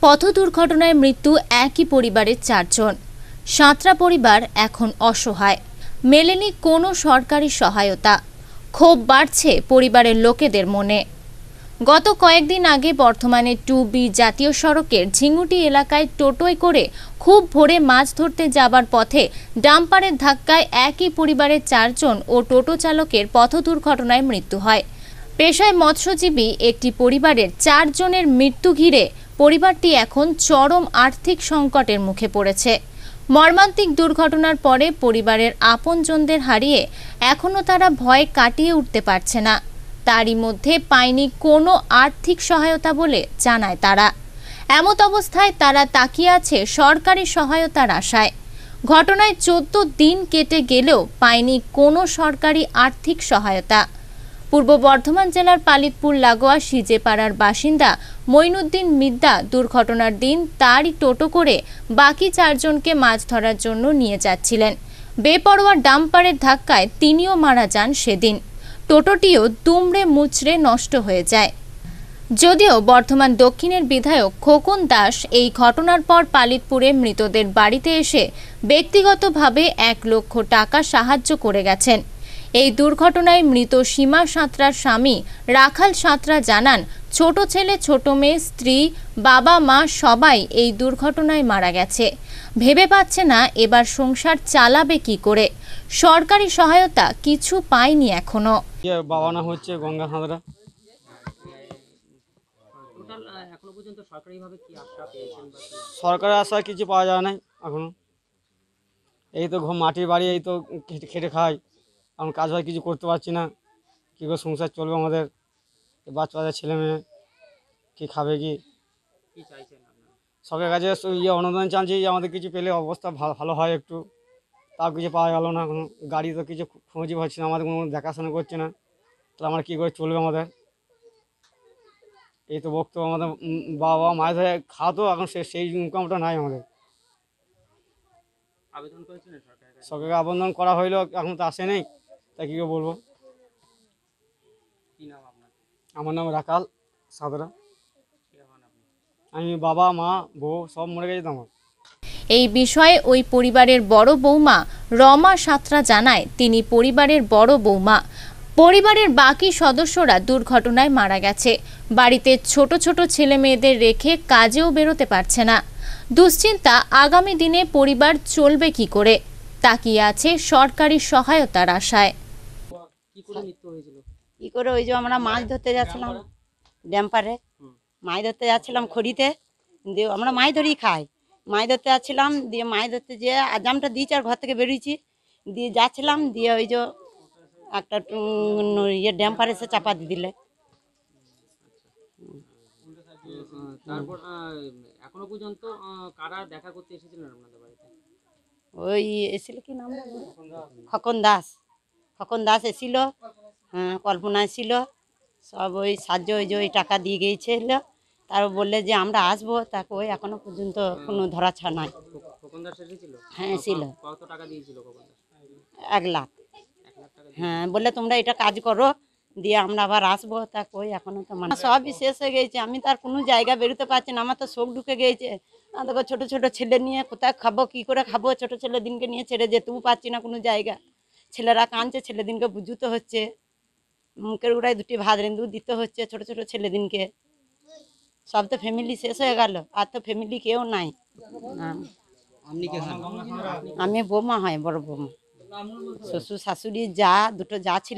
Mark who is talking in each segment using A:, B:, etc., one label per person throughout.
A: পথ দুর্ঘটনায় মৃত্যু একই পরিবারের 4 জন। সাঁতরা পরিবার এখন অসহায়, মেলেনি কোনো সরকারি সহায়তা। ক্ষোভ বাড়ছে পরিবারের লোকেদের মনে। গত কয়েকদিন আগে বর্ধমানের 2B জাতীয় সড়কের ঝিঙুটি এলাকায় টোটোয় করে খুব ভোরে মাছ ধরতে যাবার পথে ডাম্পারের ধাক্কায় একই পরিবারের 4 জন ও টোটো চালকের পথ দুর্ঘটনায় মৃত্যু হয়। পেশায় মৎস্যজীবী একটি পরিবারের 4 জনের মৃত্যু ঘিরে পরিবারটি এখন চরম আর্থিক সংকটের মুখে পড়েছে। মর্মান্তিক দুর্ঘটনার পরে পরিবারের আপনজনদের হারিয়ে এখনও তারা ভয় কাটিয়ে উঠতে পারছে না। তারই মধ্যে পায়নি কোনো আর্থিক সহায়তা বলে জানায় তারা। এমত অবস্থায় তারা তাকিয়ে আছে সরকারি সহায়তার আশায়। ঘটনায় 14 দিন কেটে গেলেও পায়নি কোনো সরকারি আর্থিক সহায়তা। পূর্ব বর্ধমান জেলার পালিতপুর লাগোয়া সিজেপাড়ার বাসিন্দা মঈনুদ্দিন মিদ্দা দুর্ঘটনার দিন তারই টোটো করে বাকি 4 জনকে মাছ ধরার জন্য নিয়ে যাচ্ছিলেন। বেপরোয়া ডাম্পারের ধাক্কায় তিনিও মারা যান সেদিন। টোটোটিও দুমড়ে মুচড়ে নষ্ট হয়ে যায়। যদিও বর্ধমান দক্ষিণের বিধায়ক খোকন দাস এই ঘটনার পর পালিতপুরে মৃতদের বাড়িতে এসে ব্যক্তিগতভাবে 1 লক্ষ টাকা সাহায্য করে গেছেন। এই দুর্ঘটনায় মৃত সীমা সাঁতরার স্বামী রাখাল সাঁতরা জানান, ছোট ছেলে ছোট মেয়ে স্ত্রী বাবা মা সবাই এই দুর্ঘটনায় মারা গেছে। ভেবে পাচ্ছে না এবার সংসার চালাবে কি করে। সরকারি সহায়তা কিছু পায়নি এখনো।
B: বাবা না হচ্ছে গঙ্গা সাঁতরা। সরকারের আশা কিছু পাওয়া যায় না এখনো। এই তো মাটির বাড়ি, এই তো খেটে খাই, এখন কাজ বাজ কিছু করতে পারছি না। কী করে সংসার চলবে আমাদের? বাচ্চা বাচ্চা ছেলে মেয়ে কী খাবে কি? সরকারের কাছে অনুদান চাইছি যে আমাদের কিছু পেলে অবস্থা ভালো হয় একটু। তাও কিছু পাওয়া গেল না এখনো। গাড়ি তো কিছু খোঁজই পাচ্ছি না, আমাদের কোনো দেখাশোনা করছে না। তাহলে আমরা কী করে চলবে আমাদের? এই তো বক্তব্য আমাদের বাবা মায়ের ধরে খাওয়াতো, এখন সেই ইনকামটা নাই আমাদের।
C: আবেদন করেছিলেন
B: সরকারকে আবেদন করা হইলো, এখন তো আসে নেই, তাই কী করে বলবো?
C: কি নাম আপনার?
B: আমার নাম রাখাল সাঁতরা। আমি বাবা মা বউ সব মরে গেছে তো আমার।
A: এই বিষয়ে ওই পরিবারের বড় বৌমা রমা সাঁতরা জানায়, তিনি পরিবারের বড় বৌমা। পরিবারের বাকি সদস্যরা দুর্ঘটনায় মারা গেছে। বাড়িতে ছোট ছোট ছেলে মেয়েদের রেখে কাজেও বেরোতে পারছে না। দুশ্চিন্তা, আগামী দিনে পরিবার চলবে কি করে। তাকিয়ে আছে সরকারি সহায়তার আশায়।
C: কি করে মৃত্যু হয়েছিল?
D: কি করে ওই যে আমরা মাছ ধরতে যাচ্ছিলাম ড্যাম্পারে, মাছ ধরতে যাচ্ছিলাম খড়িতে, দিয়ে আমরা মাছ ধরেই খাই। মাছ ধরতে যাচ্ছিলাম, দিয়ে মাছ ধরতে যেয়ে আজামটা দিয়েছি আর ঘর থেকে বেরিয়েছি, দিয়ে যাচ্ছিলাম, দিয়ে ওই যে একটা ড্যাম্পারে এসে চাপা দিয়ে দিলে।
C: তারপর এখনো পর্যন্ত কারা দেখা করতে এসেছিলেন আপনাদের বাড়িতে?
D: ওই এসেছিল কি নাম, খোকন দাস। খোকন দাস এসেছিল, কল্পনা এসেছিল, সব ওই সাহায্য ওই যে ওই টাকা দিয়ে গিয়েছিল। তারপর বললে যে আমরা আসবো, তাকে ওই এখনো পর্যন্ত কোনো ধরাছোঁয়া নাই।
C: খোকন দাস এসেছিল?
D: হ্যাঁ এসেছিল।
C: কত টাকা দিয়েছিল খোকন দাস?
D: 1 লাখ। হ্যাঁ, বললে তোমরা এটা কাজ করো, দিয়ে আমরা আবার আসবো। তাকে ওই এখনো তো মানে সবই শেষ হয়ে গেছে। আমি তার কোনো জায়গা বেরোতে পারছি না, আমার তো শোক ঢুকে গিয়েছে। দেখো ছোট ছোট ছেলে নিয়ে কোথায় খাবো, কি করে খাবো? ছোট ছেলে দিনকে নিয়ে ছেড়ে যেতেও পারছি না কোনো জায়গা। ছেলেরা কাঁদছে, ছেলে দিনকে বুঝতে হচ্ছে, মুখের গোড়ায় 2টি ভাত রেঁধু দিতে হচ্ছে ছোট ছোট ছেলে দিনকে। সব তো ফ্যামিলি শেষ হয়ে গেল, আর তো ফ্যামিলি কেউ নাই।
C: আপনি কে?
D: আমি বৌমা হয়, বড় বৌমা। শ্বশুর শাশুড়ি যা, 2টো যা ছিল।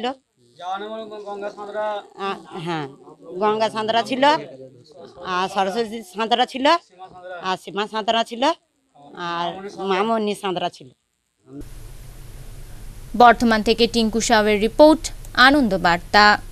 D: হ্যাঁ, গঙ্গা সাঁতরা ছিল, আর সরস্বতী সাঁতরা ছিল, আর সীমা সাঁতরা ছিল, আর মামনি সাঁতরা ছিল।
A: বর্ধমান থেকে টিঙ্কু সাহের রিপোর্ট, আনন্দ বার্তা।